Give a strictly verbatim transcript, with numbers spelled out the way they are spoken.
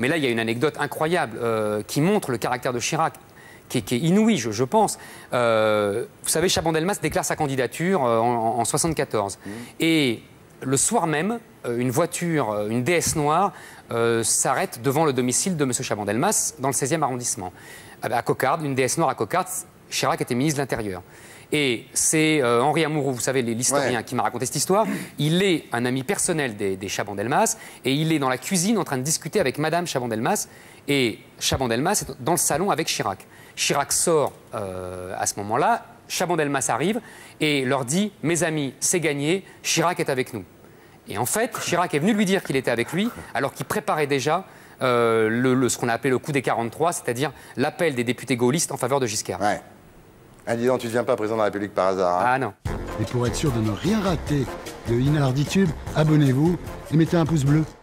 Mais là, il y a une anecdote incroyable euh, qui montre le caractère de Chirac, qui est, qui est inouï, je, je pense. Euh, vous savez, Chaban-Delmas déclare sa candidature euh, en, en soixante-quatorze. Mmh. Et le soir même, euh, une voiture, euh, une D S noire, euh, s'arrête devant le domicile de M. Chaban-Delmas, dans le seizième arrondissement. À Cocarde, une D S noire à Cocarde, Chirac était ministre de l'Intérieur. Et c'est euh, Henri Amouroux, vous savez, l'historien, ouais. qui m'a raconté cette histoire. Il est un ami personnel des, des Chaban-Delmas et il est dans la cuisine en train de discuter avec Madame Chaban-Delmas. Et Chaban-Delmas est dans le salon avec Chirac. Chirac sort euh, à ce moment-là, Chaban-Delmas arrive et leur dit « Mes amis, c'est gagné, Chirac est avec nous ». Et en fait, Chirac est venu lui dire qu'il était avec lui alors qu'il préparait déjà euh, le, le, ce qu'on a appelé le coup des quarante-trois, c'est-à-dire l'appel des députés gaullistes en faveur de Giscard. Ouais. Ah, dis donc, tu ne deviens pas président de la République par hasard. Hein. Ah non. Et pour être sûr de ne rien rater de Inarditube, abonnez-vous et mettez un pouce bleu.